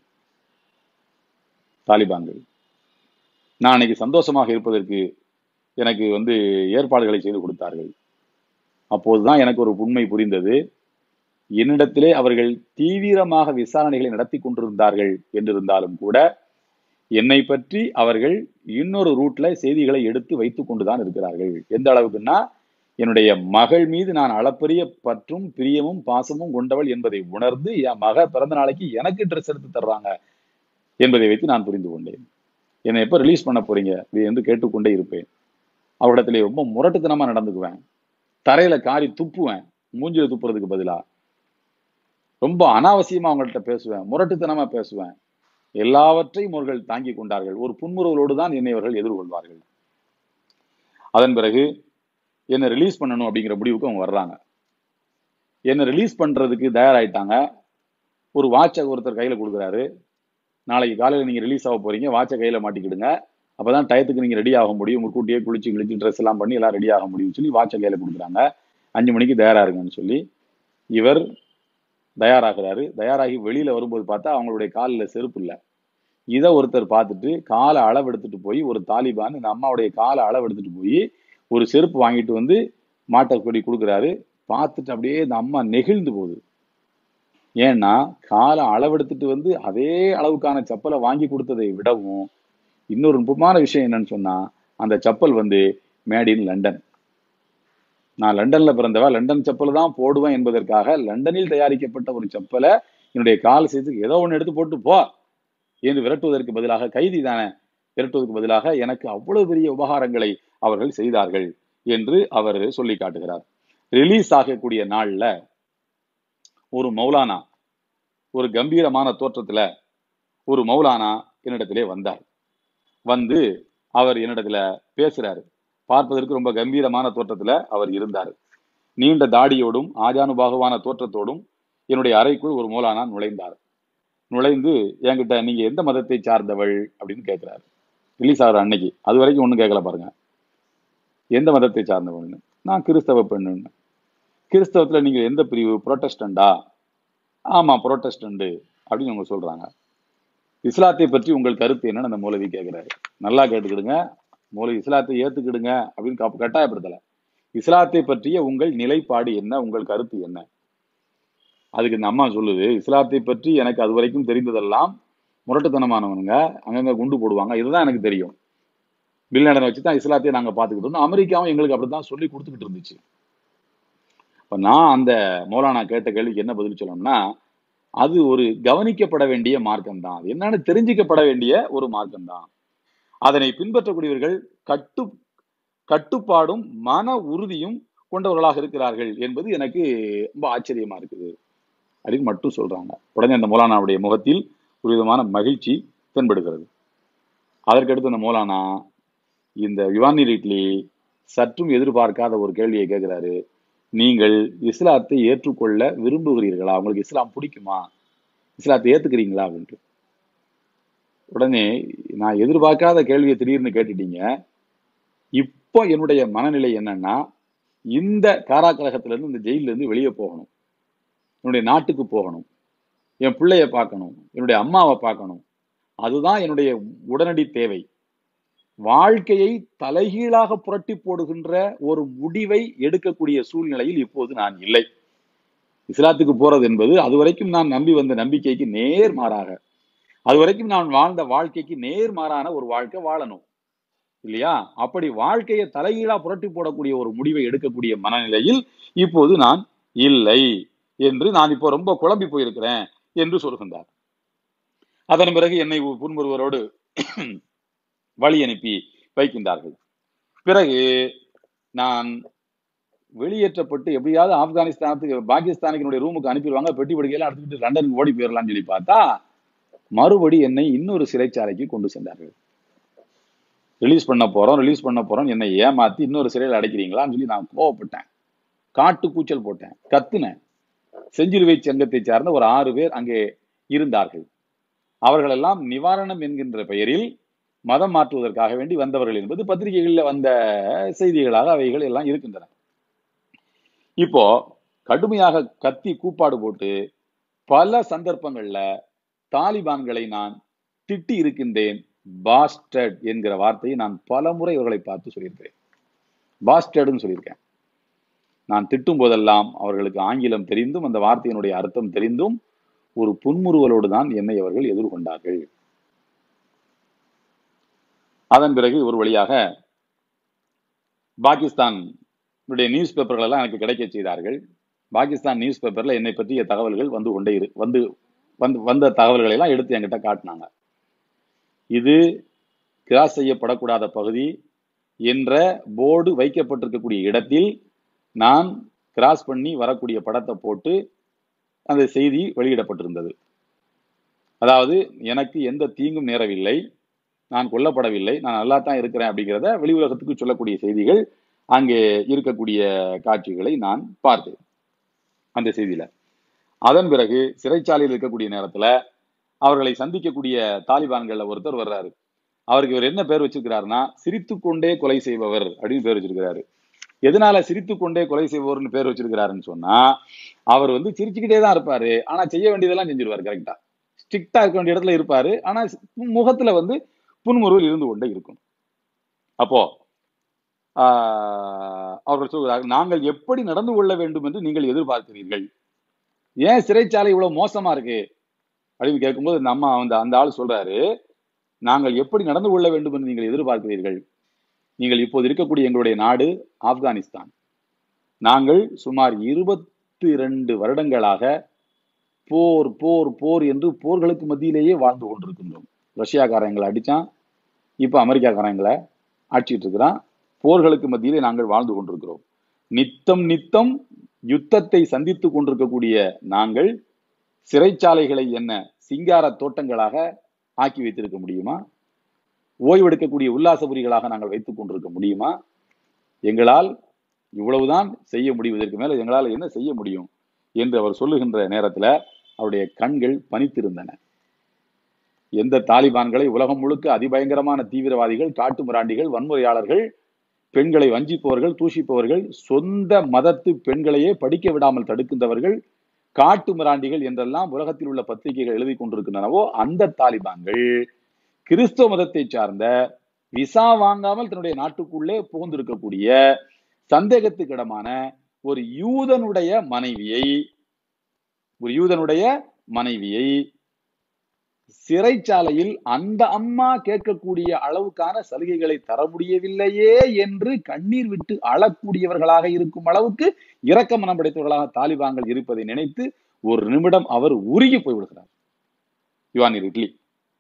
தாலிபான்கள். நான் அன்னைக்கு சந்தோஷமாக இருப்பதற்கு எனக்கு வந்து ஏற்பாடுகளை செய்து கொடுத்தார்கள். அப்போதுதான் எனக்கு ஒரு உண்மை புரிந்தது. என்னிடத்திலே அவர்கள் தீவிரமாக விசாரணைகளை நடத்தி கொண்டிருந்தார்கள் என்றிருந்தாலும் கூட என்னை பற்றி அவர்கள் இன்னொரு ரூட்ல செய்திகளை எடுத்து வைத்துக் கொண்டுதான் இருக்கிறார்கள். எந்த அளவுக்குன்னா, என்னுடைய மகள் மீது நான் அளப்பரிய பற்றும் பிரியமும் பாசமும் கொண்டவள் என்பதை உணர்ந்து என் மக பிறந்த நாளைக்கு எனக்கு ட்ரெஸ் எடுத்து தர்றாங்க என்பதை வைத்து நான் புரிந்து கொண்டேன். என்னை எப்ப ரிலீஸ் பண்ண போறீங்க என்று கேட்டுக்கொண்டே இருப்பேன். அவரிடத்துல ரொம்ப முரட்டுத்தனமா நடந்துக்குவேன். தரையில காரி துப்புவேன், மூஞ்சில துப்புறதுக்கு பதிலா. ரொம்ப அனாவசியமா அவங்கள்ட்ட பேசுவேன், முரட்டுத்தனமா பேசுவேன். எல்லாவற்றையும் அவர்கள் தாங்கி கொண்டார்கள். ஒரு புன்முறுவலோடு தான் என்னை அவர்கள் எதிர்கொள்வார்கள். அதன் பிறகு என்னை ரிலீஸ் பண்ணணும் அப்படிங்கிற முடிவுக்கு அவங்க வர்றாங்க. என்னை ரிலீஸ் பண்றதுக்கு தயாராயிட்டாங்க. ஒரு வாட்சை ஒருத்தர் கையில கொடுக்குறாரு. நாளைக்கு காலையில நீங்க ரிலீஸ் ஆக போறீங்க, வாட்சை கையில மாட்டிக்கிடுங்க, அப்பதான் டயத்துக்கு நீங்க ரெடி ஆக முடியும், முன்கூட்டியே குளிச்சு கிழிச்சு ட்ரெஸ் எல்லாம் பண்ணி எல்லாம் ரெடி ஆக முடியும்னு சொல்லி வாட்சை கையில கொடுக்குறாங்க. அஞ்சு மணிக்கு தயாரா இருங்கன்னு சொல்லி இவர் தயாராகிறாரு. தயாராகி வெளியில வரும்போது பார்த்தா அவங்களுடைய காலில் செருப்பு இல்லை. இதை ஒருத்தர் பார்த்துட்டு காலை அளவு எடுத்துட்டு போய், ஒரு தாலிபான் இந்த அம்மாவுடைய காலை அளவு எடுத்துட்டு போய் ஒரு செருப்பு வாங்கிட்டு வந்து மாட்டை கொடி கொடுக்குறாரு. பார்த்துட்டு அப்படியே இந்த அம்மா நெகிழ்ந்து போகுது. ஏன்னா காலை அளவெடுத்துட்டு வந்து அதே அளவுக்கான செப்பலை வாங்கி கொடுத்ததை விடவும் இன்னொரு நுட்பமான விஷயம் என்னன்னு சொன்னா, அந்த செப்பல் வந்து மேட் இன் லண்டன். நான் லண்டன்ல பிறந்தவா, லண்டன் செப்பல் தான் போடுவேன் என்பதற்காக லண்டனில் தயாரிக்கப்பட்ட ஒரு செப்பலை என்னுடைய கால் சேர்த்து ஏதோ ஒன்று எடுத்து போட்டு போ என்று விரட்டுவதற்கு பதிலாக, கைதி தானே விரட்டுவதற்கு பதிலாக எனக்கு அவ்வளவு பெரிய உபகாரங்களை அவர்கள் செய்தார்கள் என்று அவர் சொல்லி காட்டுகிறார். ரிலீஸ் ஆகக்கூடிய நாள்ல ஒரு மௌலானா, ஒரு கம்பீரமான தோற்றத்துல ஒரு மௌலானா என்னிடத்திலே வந்தார். வந்து அவர் என்னிடத்துல பேசுறாரு. பார்ப்பதற்கு ரொம்ப கம்பீரமான தோற்றத்துல அவர் இருந்தார். நீண்ட தாடியோடும் ஆஜானுபாகுவான தோற்றத்தோடும் என்னுடைய அறைக்குள் ஒரு மௌலானா நுழைந்தார். நுழைந்து என்கிட்ட நீங்க எந்த மதத்தை சார்ந்தவள் அப்படின்னு கேட்கிறாரு. ரிலீஸ் ஆகிற அன்னைக்கு. அது வரைக்கும் ஒன்றும் கேட்கல பாருங்க. எந்த மதத்தை சார்ந்தவள்னு. நான் கிறிஸ்தவ பெண்ணுன்னு. கிறிஸ்தவத்துல நீங்க எந்த பிரிவு? புரோட்டஸ்டண்டா? ஆமா புரோட்டஸ்டண்டு அப்படின்னு அவங்க சொல்றாங்க. இஸ்லாத்தை பற்றி உங்கள் கருத்து என்னன்னு அந்த மௌலவி கேட்கிறாரு. நல்லா கேட்டுக்கிடுங்க, மௌலவி இஸ்லாத்தை ஏத்துக்கிடுங்க அப்படின்னு கட்டாயப்படுத்தல. இஸ்லாத்தை பற்றிய உங்கள் நிலைப்பாடு என்ன, உங்கள் கருத்து என்ன? அதுக்கு இந்த அம்மா சொல்லுது, இஸ்லாத்தை பற்றி எனக்கு அது வரைக்கும் தெரிந்ததெல்லாம் முரட்டுத்தனமானவனுங்க, அங்கங்க குண்டு போடுவாங்க, இதுதான் எனக்கு தெரியும். பில் லேடனை வச்சுதான் இஸ்லாத்தையே நாங்க பாத்துக்கிட்டோம். அமெரிக்காவும் எங்களுக்கு அப்படித்தான் சொல்லி கொடுத்துக்கிட்டு இருந்துச்சு. இப்ப நான் அந்த மௌலானா கேட்ட கேள்விக்கு என்ன பதில் சொல்லணும்னா, அது ஒரு கவனிக்கப்பட வேண்டிய மார்க்கம் தான், அது என்னன்னு தெரிஞ்சுக்கப்பட வேண்டிய ஒரு மார்க்கம் தான். அதனை பின்பற்றக்கூடியவர்கள் கட்டு கட்டுப்பாடும் மன உறுதியும் கொண்டவர்களாக இருக்கிறார்கள் என்பது எனக்கு ரொம்ப ஆச்சரியமா இருக்குது அப்படின்னு மட்டும் சொல்றாங்க. உடனே அந்த மௌலானாவுடைய முகத்தில் ஒரு விதமான மகிழ்ச்சி தென்படுகிறது. அதற்கடுத்து அந்த மௌலானா இந்த யுவானி ரிட்லி சற்றும் எதிர்பார்க்காத ஒரு கேள்வியை கேட்கிறாரு. நீங்கள் இஸ்லாத்தை ஏற்றுக்கொள்ள விரும்புகிறீர்களா? உங்களுக்கு இஸ்லாம் பிடிக்குமா? இஸ்லாத்தை ஏத்துக்கிறீங்களா அப்படின்ட்டு. உடனே நான் எதிர்பார்க்காத கேள்வியை திடீர்னு கேட்டுட்டீங்க. இப்போ என்னுடைய மனநிலை என்னன்னா, இந்த காராக்கிரகத்துல இருந்து, இந்த ஜெயில இருந்து வெளியே போகணும், என்னுடைய நாட்டுக்கு போகணும், என் பிள்ளைய பார்க்கணும், என்னுடைய அம்மாவை பார்க்கணும். அதுதான் என்னுடைய உடனடி தேவை. வாழ்க்கையை தலைகீழாக புரட்டி போடுகின்ற ஒரு முடிவை எடுக்கக்கூடிய சூழ்நிலையில் இப்போது நான் இல்லை. இஸ்லாத்துக்கு போறது என்பது அதுவரைக்கும் நான் நம்பி வந்த நம்பிக்கைக்கு நேர்மாறாக, அதுவரைக்கும் நான் வாழ்ந்த வாழ்க்கைக்கு நேர்மாறான ஒரு வாழ்க்கை வாழணும் இல்லையா? அப்படி வாழ்க்கையை தலைகீழா புரட்டி போடக்கூடிய ஒரு முடிவை எடுக்கக்கூடிய மனநிலையில் இப்போது நான் இல்லை என்று நான் இப்போ ரொம்ப குழம்பி போயிருக்கிறேன் என்று சொல்கின்றார். அதன் பிறகு என்னை புன்முறுவரோடு வழி அனுப்பி வைக்கின்றார்கள். பிறகு நான் வெளியேற்றப்பட்டு எப்படியாவது ஆப்கானிஸ்தானத்துக்கு பாகிஸ்தானுக்கு என்னுடைய ரூமுக்கு அனுப்பிடுவாங்க, பெட்டி படுக்கையெல்லாம் எடுத்துக்கிட்டு லண்டனுக்கு ஓடி போயிடலாம்னு சொல்லி பார்த்தா மறுபடி என்னை இன்னொரு சிறைச்சாலைக்கு கொண்டு சென்றார்கள். ரிலீஸ் பண்ண போறோம் ரிலீஸ் பண்ண போறோம் என்னை ஏமாத்தி இன்னொரு சிறையில் அடைக்கிறீங்களான்னு சொல்லி நான் கோவப்பட்டேன், காட்டு கூச்சல் போட்டேன், கத்துனேன். செஞ்சிலுவை சங்கத்தை சார்ந்த ஒரு ஆறு பேர் அங்கே இருந்தார்கள். அவர்கள் எல்லாம் நிவாரணம் என்கின்ற பெயரில் மதம் மாற்றுவதற்காக வேண்டி வந்தவர்கள் என்பது பத்திரிகைகளில் வந்த செய்திகளாக அவைகள் எல்லாம் இருக்கின்றன. இப்போ கடுமையாக கத்தி கூப்பாடு போட்டு பல சந்தர்ப்பங்கள்ல தாலிபான்களை நான் திட்டி இருக்கின்றேன். பாஸ்டர்ட் என்கிற வார்த்தையை நான் பல முறை இவர்களை பார்த்து சொல்லியிருக்கிறேன். பாஸ்டர்டுன்னு சொல்லியிருக்கேன். நான் திட்டும் போதெல்லாம் அவர்களுக்கு ஆங்கிலம் தெரிந்தும் அந்த வார்த்தையினுடைய அர்த்தம் தெரிந்தும் ஒரு புன்முறுவலோடு தான் என்னை அவர்கள் எதிர்கொண்டார்கள். அதன் பிறகு ஒரு வழியாக பாகிஸ்தான் நியூஸ் பேப்பர்கள் எல்லாம் எனக்கு கிடைக்க செய்தார்கள். பாகிஸ்தான் நியூஸ் பேப்பர்ல என்னை பற்றிய தகவல்கள் வந்து கொண்டே இரு வந்து வந்து வந்த தகவல்களை எல்லாம் எடுத்து என்கிட்ட காட்டினாங்க. இது கிராஸ் செய்யப்படக்கூடாத பகுதி என்ற போர்டு வைக்கப்பட்டிருக்கக்கூடிய இடத்தில் நான் கிராஸ் பண்ணி வரக்கூடிய படத்தை போட்டு அந்த செய்தி வெளியிடப்பட்டிருந்தது. அதாவது எனக்கு எந்த தீங்கும் நேரவில்லை, நான் கொல்லப்படவில்லை, நான் நல்லா தான் இருக்கிறேன் அப்படிங்கிறத வெளி உலகத்துக்கு சொல்லக்கூடிய செய்திகள் அங்கே இருக்கக்கூடிய காட்சிகளை நான் பார்த்தேன் அந்த செய்தியில. அதன் பிறகு சிறைச்சாலையில் இருக்கக்கூடிய நேரத்துல அவர்களை சந்திக்கக்கூடிய தாலிபான்கள்ல ஒருத்தர் வர்றாரு. அவருக்கு இவர் என்ன பேர் வச்சிருக்கிறாருன்னா சிரித்துக்கொண்டே கொலை செய்பவர் அப்படின்னு பேர் வச்சிருக்கிறாரு. எதனால சிரித்துக்கொண்டே கொலை செய்பவர்னு பேர் வச்சிருக்கிறாருன்னு சொன்னா அவர் வந்து சிரிச்சுக்கிட்டே தான் இருப்பாரு, ஆனா செய்ய வேண்டியதெல்லாம் செஞ்சிருவாரு. கரெக்டா ஸ்ட்ரிக்டா இருக்க வேண்டிய இடத்துல இருப்பாரு, ஆனா முகத்துல வந்து புன்முறுவல் இருந்து கொண்டே இருக்கும். அப்போ ஆஹ் அவர்கள் சொல்கிறார்கள், நாங்கள் எப்படி நடந்து கொள்ள வேண்டும் என்று நீங்கள் எதிர்பார்க்கிறீர்கள்? ஏன் சிறைச்சாலை இவ்வளவு மோசமா இருக்கு அப்படின்னு கேட்கும்போது இந்த அம்மா அந்த அந்த ஆள் சொல்றாரு, நாங்கள் எப்படி நடந்து கொள்ள வேண்டும் என்று நீங்கள் எதிர்பார்க்கிறீர்கள்? நீங்கள் இப்போது இருக்கக்கூடிய எங்களுடைய நாடு ஆப்கானிஸ்தான். நாங்கள் சுமார் இருபத்தி இரண்டு வருடங்களாக போர் போர் போர் என்று போர்களுக்கு மத்தியிலேயே வாழ்ந்து கொண்டிருக்கின்றோம். ரஷ்யாக்காரங்களை அடிச்சான், இப்ப அமெரிக்காக்காரங்களை ஆட்சிட்டு இருக்கிறான். போர்களுக்கு மத்தியிலே நாங்கள் வாழ்ந்து கொண்டிருக்கிறோம். நித்தம் நித்தம் யுத்தத்தை சந்தித்துக் கொண்டிருக்கக்கூடிய நாங்கள் சிறைச்சாலைகளை என்ன சிங்கார தோட்டங்களாக ஆக்கி வைத்திருக்க முடியுமா? ஓய்வெடுக்கக்கூடிய உல்லாசபுரிகளாக நாங்கள் வைத்துக் கொண்டிருக்க முடியுமா? எங்களால் இவ்வளவுதான் செய்ய முடியும், இதற்கு மேல எங்களால் என்ன செய்ய முடியும் என்று அவர் சொல்லுகின்ற நேரத்துல அவருடைய கண்கள் பனித்திருந்தன. எந்த தாலிபான்களை உலகம் முழுக்க அதிபயங்கரமான தீவிரவாதிகள், காட்டு மிராண்டிகள், வன்முறையாளர்கள், பெண்களை வஞ்சிப்பவர்கள், தூஷிப்பவர்கள், சொந்த மதத்து பெண்களையே படிக்க விடாமல் தடுக்கின்றவர்கள், காட்டு மிராண்டிகள் என்றெல்லாம் உலகத்தில் உள்ள பத்திரிகைகள் எழுதி கொண்டிருக்கின்றனவோ அந்த தாலிபான்கள் கிறிஸ்தவ மதத்தை சார்ந்த விசா வாங்காமல் தன்னுடைய நாட்டுக்குள்ளே புகுந்திருக்கக்கூடிய சந்தேகத்துக்கிடமான ஒரு யூதனுடைய மனைவியை ஒரு யூதனுடைய மனைவியை சிறைச்சாலையில் அந்த அம்மா கேட்கக்கூடிய அளவுக்கான சலுகைகளை தர முடியவில்லையே என்று கண்ணீர் விட்டு அழக்கூடியவர்களாக இருக்கும் அளவுக்கு இரக்க மனம் படைத்தவர்களாக தாலிபான்கள் இருப்பதை நினைத்து ஒரு நிமிடம் அவர் உருகி போய்விடுகிறார். யுவானிர் இட்லி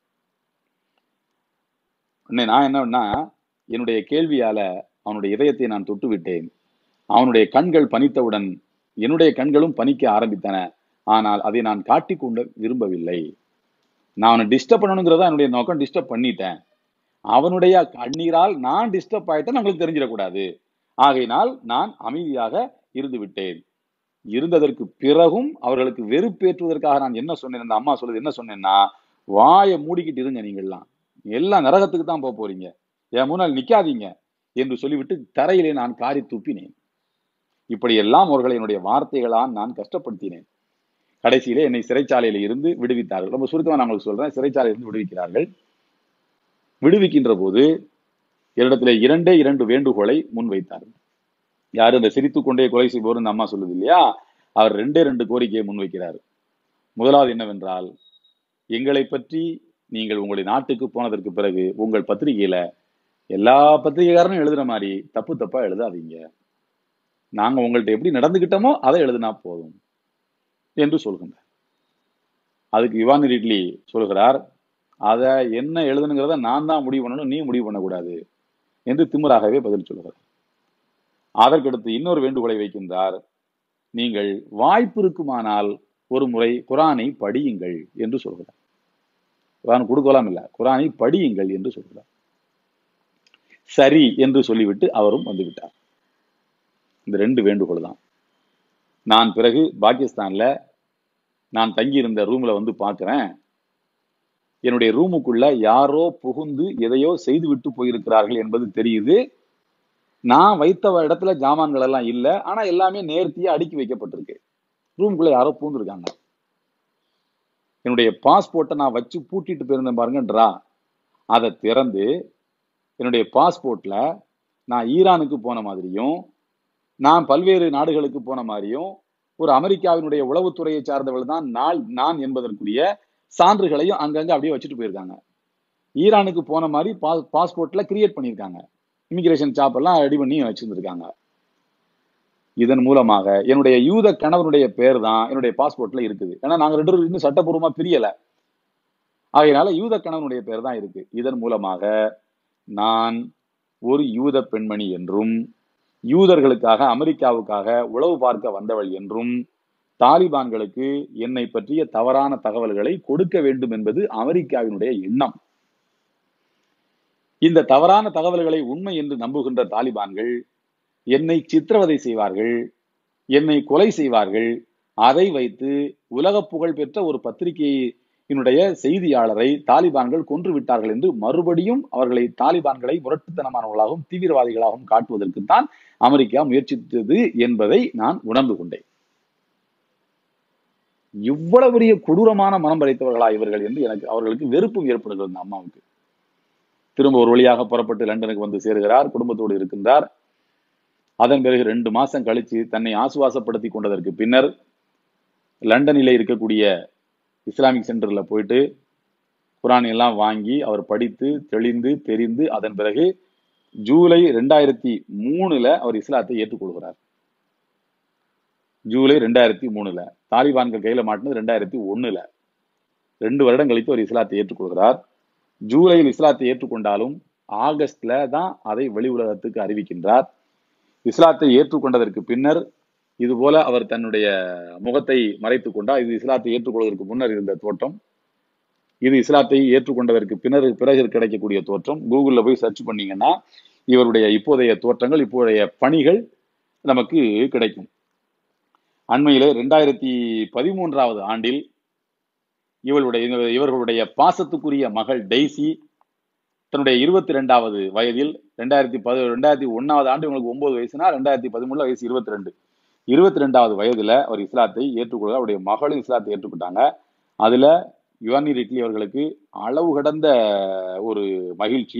நான் என்னன்னா என்னுடைய கேள்வியால அவனுடைய இதயத்தை நான் தொட்டு விட்டேன். அவனுடைய கண்கள் பனித்தவுடன் என்னுடைய கண்களும் பனிக்க ஆரம்பித்தன. ஆனால் அதை நான் காட்டிக்கொண்டு விரும்பவில்லை. நான் அவனை டிஸ்டர்ப் பண்ணணுங்கிறதா என்னுடைய நோக்கம். டிஸ்டர்ப் பண்ணிட்டேன். அவனுடைய கண்ணீரால் நான் டிஸ்டர்ப் ஆயிட்டேன்னு அவங்களுக்கு தெரிஞ்சிடக்கூடாது. ஆகையினால் நான் அமைதியாக இருந்து விட்டேன். இருந்ததற்கு பிறகும் அவர்களுக்கு வெறுப்பேற்றுவதற்காக நான் என்ன சொன்னேன், அந்த அம்மா சொல்றது என்ன சொன்னேன்னா, வாயை மூடிக்கிட்டு இருங்க, நீங்கள்லாம் எல்லாம் நரகத்துக்கு தான் போக போறீங்க, என் முன்னால் நிக்காதீங்க என்று சொல்லிவிட்டு தரையிலே நான் காரி துப்பினேன். இப்படியெல்லாம் அவர்களை என்னுடைய வார்த்தைகளால் நான் கஷ்டப்படுத்தினேன். கடைசியிலே என்னை சிறைச்சாலையில இருந்து விடுவித்தார்கள். ரொம்ப சுருக்கமா நான் உங்களுக்கு சொல்றேன். சிறைச்சாலையிலிருந்து விடுவிக்கிறார்கள். விடுவிக்கின்ற போது என்னிடத்துல இரண்டே இரண்டு வேண்டுகோளை முன்வைத்தார்கள். யாரு? இந்த சிரித்துக் கொண்டே கொலை செய்வோர் இந்த அம்மா சொல்லுது இல்லையா, அவர் ரெண்டே ரெண்டு கோரிக்கையை முன்வைக்கிறார். முதலாவது என்னவென்றால், எங்களை பற்றி நீங்கள் உங்களுடைய நாட்டுக்கு போனதற்கு பிறகு உங்கள் பத்திரிகையில எல்லா பத்திரிகைக்காரனும் எழுதுற மாதிரி தப்பு தப்பா எழுதாதீங்க. நாங்க உங்கள்ட்ட எப்படி நடந்துகிட்டோமோ அதை எழுதினா போதும் என்று சொல்கின்றார். அதுக்கு யுவானிர் இட்லி சொல்கிறார், அதை என்ன எழுதணுங்கிறத நான் தான் முடிவு பண்ணணும், நீ முடிவு பண்ணக்கூடாது என்று திமிராகவே பதில் சொல்லுகிறார். அதற்கடுத்து இன்னொரு வேண்டுகோளை வைக்கின்றார். நீங்கள் வாய்ப்பு இருக்குமானால் ஒரு முறை குரானை படியுங்கள் என்று சொல்கிறார். குரான் கொடுக்கலாம் இல்ல, குரானை படியுங்கள் என்று சொல்கிறார். சரி என்று சொல்லிவிட்டு அவரும் வந்துவிட்டார். இந்த ரெண்டு வேண்டுகோள் தான். நான் பிறகு பாகிஸ்தான்ல நான் தங்கியிருந்த ரூம்ல வந்து பார்க்கிறேன். என்னுடைய ரூமுக்குள்ள யாரோ புகுந்து எதையோ செய்து விட்டு போயிருக்கிறார்கள் என்பது தெரியுது. நான் வைத்த இடத்துல ஜாமான்கள் எல்லாம் இல்லை, ஆனா எல்லாமே நேர்த்தியா அடுக்கி வைக்கப்பட்டிருக்கு. ரூமுக்குள்ள யாரோ பூந்துருக்காங்க. என்னுடைய பாஸ்போர்ட்டை நான் வச்சு பூட்டிட்டு போயிருந்தேன் பாருங்க ட்ரா, அதை திறந்து என்னுடைய பாஸ்போர்ட்ல நான் ஈரானுக்கு போன மாதிரியும் நான் பல்வேறு நாடுகளுக்கு போன மாதிரியும் ஒரு அமெரிக்காவினுடைய உளவுத்துறையை சார்ந்தவள் தான் நான் நான் என்பதற்குரிய சான்றுகளையும் அங்கங்க அப்படியே வச்சுட்டு போயிருக்காங்க. ஈரானுக்கு போன மாதிரி பாஸ்போர்ட்ல கிரியேட் பண்ணியிருக்காங்க. இமிகிரேஷன் சாப் எல்லாம் ரெடி பண்ணி வச்சிருந்திருக்காங்க. இதன் மூலமாக என்னுடைய யூத கணவனுடைய பேர் தான் என்னுடைய பாஸ்போர்ட்ல இருக்குது. ஏன்னா நாங்க ரெண்டு பேரும் இன்னும் சட்டப்பூர்வமா பிரியல. ஆகையினால யூத கணவனுடைய பேர் தான் இருக்கு. இதன் மூலமாக நான் ஒரு யூத பெண்மணி என்றும் யூதர்களுக்காக அமெரிக்காவுக்காக உளவு பார்க்க வந்தவள் என்றும் தாலிபான்களுக்கு என்னை பற்றிய தவறான தகவல்களை கொடுக்க வேண்டும் என்பது அமெரிக்காவினுடைய எண்ணம். இந்த தவறான தகவல்களை உண்மை என்று நம்புகின்ற தாலிபான்கள் என்னை சித்திரவதை செய்வார்கள், என்னை கொலை செய்வார்கள். அதை வைத்து உலக புகழ் பெற்ற ஒரு பத்திரிகையினுடைய செய்தியாளரை தாலிபான்கள் கொன்று விட்டார்கள் என்று மறுபடியும் அவர்களை தாலிபான்களை முரட்டுத்தனமானவர்களாகவும் தீவிரவாதிகளாகவும் காட்டுவதற்குத்தான் அமெரிக்கா முயற்சித்தது என்பதை நான் உணர்ந்து கொண்டேன். இவ்வளவு பெரிய கொடூரமான மனம் படைத்தவர்களா இவர்கள் என்று எனக்கு அவர்களுக்கு வெறுப்பும் ஏற்படுகிறது. அந்த அம்மாவுக்கு திரும்ப ஒரு வழியாக புறப்பட்டு லண்டனுக்கு வந்து சேருகிறார், குடும்பத்தோடு இருக்கின்றார். அதன் பிறகு ரெண்டு மாசம் கழிச்சு தன்னை ஆசுவாசப்படுத்தி கொண்டதற்கு பின்னர் லண்டனிலே இருக்கக்கூடிய இஸ்லாமிக் சென்டர்ல போயிட்டு குரான் எல்லாம் வாங்கி அவர் படித்து தெளிந்து தெரிந்து அதன் பிறகு ஜூலை ரெண்டாயிரத்தி மூணுல அவர் இஸ்லாத்தை ஏற்றுக்கொள்கிறார். ஜூலை ரெண்டாயிரத்தி மூணுல தாலிபான்கள் கையில மாட்டினது ரெண்டாயிரத்தி ஒண்ணுல ரெண்டு வருடம் கழித்து அவர் இஸ்லாத்தை ஏற்றுக்கொள்கிறார். ஜூலையில் இஸ்லாத்தை ஏற்றுக்கொண்டாலும் ஆகஸ்ட்ல தான் அதை வெளி உலகத்துக்கு அறிவிக்கின்றார். இஸ்லாத்தை ஏற்றுக்கொண்டதற்கு பின்னர் இது போல அவர் தன்னுடைய முகத்தை மறைத்துக் கொண்டார். இது இஸ்லாத்தை ஏற்றுக்கொள்வதற்கு முன்னர் இருந்த தோற்றம், இது இஸ்லாத்தை ஏற்றுக்கொண்டதற்கு பின்னர் பிறகு கிடைக்கக்கூடிய தோற்றம். கூகுள்ல போய் சர்ச் பண்ணீங்கன்னா இவருடைய இப்போதைய தோற்றங்கள், இப்போதைய பணிகள் நமக்கு கிடைக்கும். அண்மையிலே ரெண்டாயிரத்தி பதிமூன்றாவது ஆண்டில் இவளுடைய இவர்களுடைய பாசத்துக்குரிய மகள் டெய்சி தன்னுடைய இருபத்தி ரெண்டாவது வயதில் ரெண்டாயிரத்தி பதி ரெண்டாயிரத்தி ஒன்னாவது ஆண்டு இவங்களுக்கு ஒன்பது வயசுனா ரெண்டாயிரத்தி பதிமூணுல வயசு இருபத்தி ரெண்டு இருபத்தி ரெண்டாவது வயதுல அவர் இஸ்லாத்தை ஏற்றுக்கொள்ள அவருடைய மகளும் இஸ்லாத்தை ஏற்றுக்கிட்டாங்க. அதுல யுவானி ரிட்லி அவர்களுக்கு அளவு கடந்த ஒரு மகிழ்ச்சி.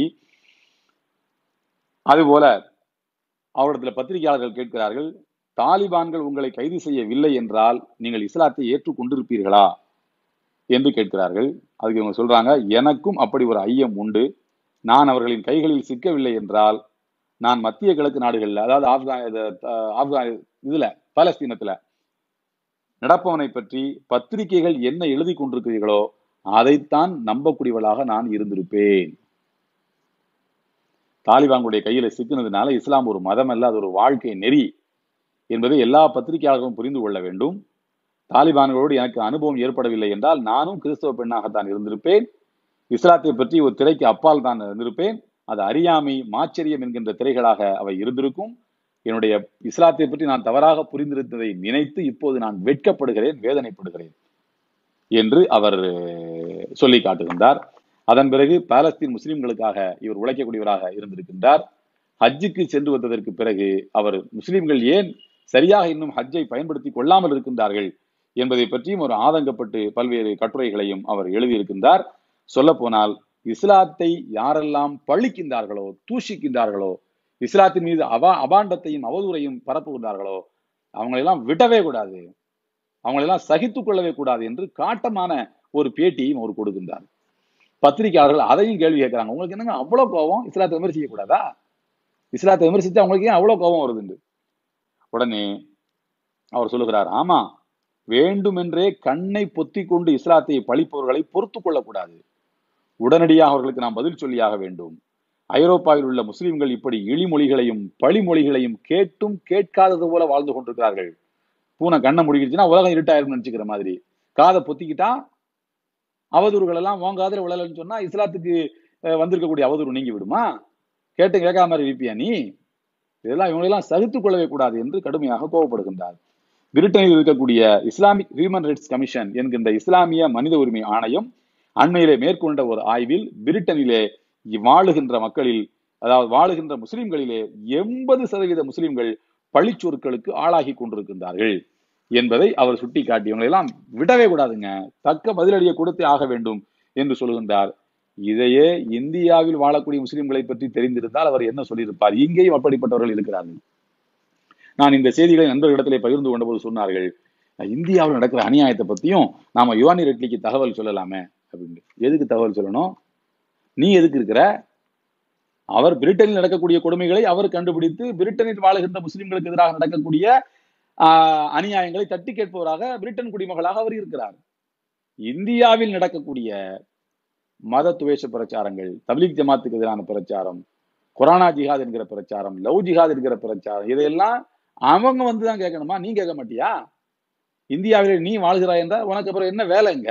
அதுபோல அவரிடத்துல பத்திரிகையாளர்கள் கேட்கிறார்கள், தாலிபான்கள் உங்களை கைது செய்யவில்லை என்றால் நீங்கள் இஸ்லாத்தை ஏற்றுக்கொண்டிருப்பீர்களா என்று கேட்கிறார்கள். அதுக்கு இவங்க சொல்றாங்க, எனக்கும் அப்படி ஒரு ஐயம் உண்டு. நான் அவர்களின் கைகளில் சிக்கவில்லை என்றால் நான் மத்திய கிழக்கு நாடுகள்ல, அதாவது ஆப்கான் ஆப்கான் இதுல பாலஸ்தீனத்துல நடப்பவனை பற்றி பத்திரிகைகள் என்ன எழுதி கொண்டிருக்கிறீர்களோ அதைத்தான் நம்பக்கூடியவளாக நான் இருந்திருப்பேன். தாலிபான்களுடைய கையில சிக்கினதுனால இஸ்லாம் ஒரு மதம் அல்ல, அது ஒரு வாழ்க்கை நெறி என்பதை எல்லா பத்திரிகையாளர்களும் புரிந்து கொள்ள வேண்டும். தாலிபான்களோடு எனக்கு அனுபவம் ஏற்படவில்லை என்றால் நானும் கிறிஸ்தவ பெண்ணாகத்தான் இருந்திருப்பேன். இஸ்லாத்தை பற்றி ஒரு திரைக்கு அப்பால் தான் இருந்திருப்பேன். அது அறியாமை, மாச்சரியம் என்கின்ற திரைகளாக அவை இருந்திருக்கும். என்னுடைய இஸ்லாத்தை பற்றி நான் தவறாக புரிந்திருந்ததை நினைத்து இப்போது நான் வெட்கப்படுகிறேன், வேதனைப்படுகிறேன் என்று அவர் சொல்லி காட்டுகின்றார். அதன் பிறகு பாலஸ்தீன் முஸ்லிம்களுக்காக இவர் உழைக்கக்கூடியவராக இருந்திருக்கின்றார். ஹஜ்ஜுக்கு சென்று வந்ததற்கு பிறகு அவர் முஸ்லிம்கள் ஏன் சரியாக இன்னும் ஹஜ்ஜை பயன்படுத்தி கொள்ளாமல் இருக்கின்றார்கள் என்பதை பற்றியும் ஒரு ஆதங்கப்பட்டு பல்வேறு கட்டுரைகளையும் அவர் எழுதியிருக்கின்றார். சொல்ல போனால் இஸ்லாத்தை யாரெல்லாம் பழிக்கின்றார்களோ, தூஷிக்கின்றார்களோ, இஸ்லாத்தின் மீது அவா அபாண்டத்தையும் அவதூறையும் பரப்புகின்றார்களோ அவங்களெல்லாம் விடவே கூடாது, அவங்களெல்லாம் சகித்துக் கொள்ளவே கூடாது என்று காட்டமான ஒரு பேட்டியும் அவர் கொடுக்கின்றார். பத்திரிகையாளர்கள் அதையும் கேள்வி கேட்கிறாங்க, உங்களுக்கு என்னங்க அவ்வளவு கோபம், இஸ்லாத்தை விமர்சிக்க கூடாதா, இஸ்லாத்தை விமர்சித்து அவங்களுக்கு ஏன் அவ்வளவு கோபம் வருது? உடனே அவர் சொல்லுகிறார், ஆமா, வேண்டுமென்றே கண்ணை பொத்தி கொண்டு இஸ்லாத்தை பழிப்பவர்களை பொறுத்து கொள்ளக்கூடாது. உடனடியாக அவர்களுக்கு நாம் பதில் சொல்லியாக வேண்டும். ஐரோப்பாவில் உள்ள முஸ்லிம்கள் இப்படி இழிமொழிகளையும் பழிமொழிகளையும் கேட்டும் கேட்காதது போல வாழ்ந்து கொண்டிருக்கிறார்கள். பூனை கண்ணை முடிக்கிடுச்சுன்னா உலகம் இருட்டாயிரும் நினைச்சுக்கிற மாதிரி, காதை பொத்திக்கிட்டா அவதூறுகள் எல்லாம் உன் காதுல விழலன்னு சொன்னா இஸ்லாத்துக்கு வந்திருக்கக்கூடிய அவதூறு நீங்கி விடுமா? கேட்டு கேட்காம மாதிரி இருப்பியா நீ? இதெல்லாம் இவங்களெல்லாம் சகித்துக் கொள்ளவே கூடாது என்று கடுமையாக கோபப்படுகின்றார். பிரிட்டனில் இருக்கக்கூடிய இஸ்லாமிக் ஹியூமன் ரைட்ஸ் கமிஷன் என்கின்ற இஸ்லாமிய மனித உரிமை ஆணையம் அண்மையிலே மேற்கொண்ட ஒரு ஆய்வில் பிரிட்டனிலே வாழுகின்ற மக்களில், அதாவது வாழுகின்ற முஸ்லிம்களிலே எண்பது சதவீத முஸ்லிம்கள் பழிச்சொற்களுக்கு ஆளாகி கொண்டிருக்கின்றார்கள் என்பதை அவர் சுட்டிக்காட்டி இவங்களை எல்லாம் விடவே கூடாதுங்க, தக்க பதிலடியை கொடுத்தே ஆக வேண்டும் என்று சொல்கின்றார். இதையே இந்தியாவில் வாழக்கூடிய முஸ்லிம்களை பற்றி தெரிந்திருந்தால் அவர் என்ன சொல்லியிருப்பார்? இங்கேயும் அப்படிப்பட்டவர்கள் இருக்கிறார்கள். நான் இந்த செய்திகளை நண்பர்களிடத்திலே பகிர்ந்து கொண்ட போது சொன்னார்கள், இந்தியாவில் நடக்கிற அநியாயத்தை பத்தியும் நாம யுவானி ரெட்லிக்கு தகவல் சொல்லலாமே அப்படின்னு. எதுக்கு தகவல் சொல்லணும்? நீ எதுக்கு இருக்கிற? அவர் பிரிட்டனில் நடக்கக்கூடிய கொடுமைகளை அவர் கண்டுபிடித்து பிரிட்டனில் வாழுகின்ற முஸ்லிம்களுக்கு எதிராக நடக்கக்கூடிய ஆஹ் அநியாயங்களை தட்டி கேட்பவராக பிரிட்டன் குடிமகளாக அவர் இருக்கிறார். இந்தியாவில் நடக்கக்கூடிய மத துவேஷ பிரச்சாரங்கள், தப்லீக் ஜமாத்துக்கு எதிரான பிரச்சாரம், கொரோனா ஜிஹாத் என்கிற பிரச்சாரம், லவ் ஜிஹாத் என்கிற பிரச்சாரம், இதையெல்லாம் அவங்க வந்துதான் கேட்கணுமா? நீ கேட்க மாட்டியா? இந்தியாவில் நீ வாழ்கிறாய் என்றால் உனக்கு அப்புறம் என்ன வேலைங்க?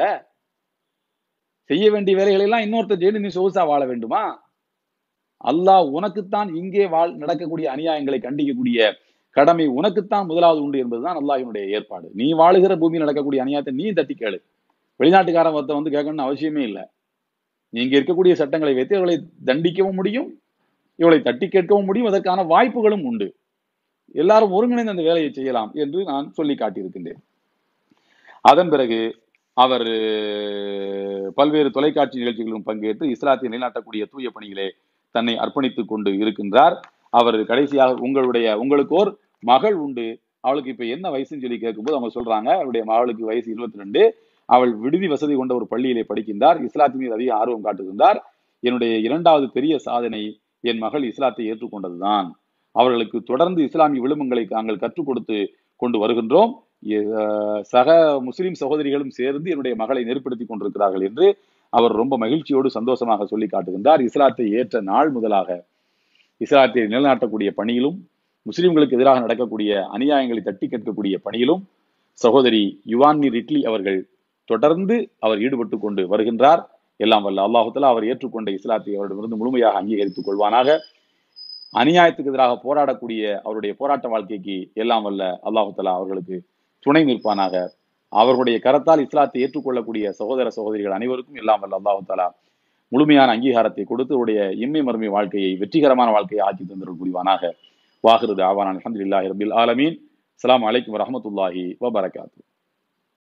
செய்ய வேண்டிய வேலைகளை எல்லாம் இன்னொருத்தர் செய்து நீ சொகுசா வாழ வேண்டுமா? அல்லாஹ் உனக்குத்தான் இங்கே வாழ் நடக்கக்கூடிய அநியாயங்களை கண்டிக்கக்கூடிய கடமை உனக்குத்தான் முதலாவது உண்டு என்பதுதான் அல்லாஹ்வினுடைய ஏற்பாடு. நீ வாழுகிற பூமியில் நடக்கக்கூடிய அநியாயத்தை நீ தட்டி கேளு. வெளிநாட்டுக்காரன் ஒருத்த வந்து கேட்கணும்னு அவசியமே இல்லை. நீங்க இருக்கக்கூடிய சட்டங்களை வைத்து இவர்களை தண்டிக்கவும் முடியும், இவளை தட்டி கேட்கவும் முடியும். அதற்கான வாய்ப்புகளும் உண்டு. எல்லாரும் ஒருங்கிணைந்து அந்த வேலையை செய்யலாம் என்று நான் சொல்லி காட்டியிருக்கின்றேன். அதன் பிறகு அவர் பல்வேறு தொலைக்காட்சி நிகழ்ச்சிகளிலும் பங்கேற்று இஸ்லாத்தை நிலைநாட்டக்கூடிய தூய பணியிலே தன்னை அர்ப்பணித்துக் கொண்டு இருக்கின்றார். அவர் கடைசியாக உங்களுடைய உங்களுக்கு ஒரு மகள் உண்டு, அவளுக்கு இப்ப என்ன வயசுன்னு சொல்லி கேட்கும்போது அவங்க சொல்றாங்க, அவருடைய மகளுக்கு வயசு இருபத்தி ரெண்டு, அவள் விடுதி வசதி கொண்ட ஒரு பள்ளியிலே படிக்கின்றார், இஸ்லாத்தின் மீது அதிக ஆர்வம் காட்டுகின்றார். என்னுடைய இரண்டாவது பெரிய சாதனை என் மகள் இஸ்லாத்தை ஏற்றுக்கொண்டதுதான். அவர்களுக்கு தொடர்ந்து இஸ்லாமிய விழுமங்களை நாங்கள் கற்றுக் கொடுத்து கொண்டு வருகின்றோம். சக முஸ்லிம் சகோதரிகளும் சேர்ந்து என்னுடைய மகளை நெருப்படுத்தி கொண்டிருக்கிறார்கள் என்று அவர் ரொம்ப மகிழ்ச்சியோடு சந்தோஷமாக சொல்லி காட்டுகின்றார். இஸ்லாத்தை ஏற்ற நாள் முதலாக இஸ்லாத்தை நிலைநாட்டக்கூடிய பணியிலும் முஸ்லிம்களுக்கு எதிராக நடக்கக்கூடிய அநியாயங்களை தட்டி கேட்கக்கூடிய பணியிலும் சகோதரி யுவானி ரெட்லி அவர்கள் தொடர்ந்து அவர் ஈடுபட்டு கொண்டு வருகின்றார். எல்லாம் வல்ல அல்லாஹ் தஆலா அவர் ஏற்றுக்கொண்ட இஸ்லாத்தை அவரிடமிருந்து முழுமையாக அங்கீகரித்துக் கொள்வானாக. அநியாயத்துக்கு எதிராக போராடக்கூடிய அவருடைய போராட்ட வாழ்க்கைக்கு எல்லாம் வல்ல அல்லாஹ் தஆலா அவர்களுக்கு துணை நிற்பானாக. அவர்களுடைய கரத்தால் இஸ்லாத்தை ஏற்றுக்கொள்ளக்கூடிய சகோதர சகோதரிகள் அனைவருக்கும் எல்லாம் வல்ல அல்லாஹ் தஆலா முழுமையான அங்கீகாரத்தை கொடுத்து அவருடைய இம்மை மறுமை வாழ்க்கையை வெற்றிகரமான வாழ்க்கையை ஆக்கி தந்தருள் புரிவானாக. வாஹிரு தஅவானா அல்ஹம்துலில்லாஹி ரப்பில் ஆலமீன். அஸ்ஸலாமு அலைக்கும் வரஹ்மத்துல்லாஹி வபரகாத்துஹு.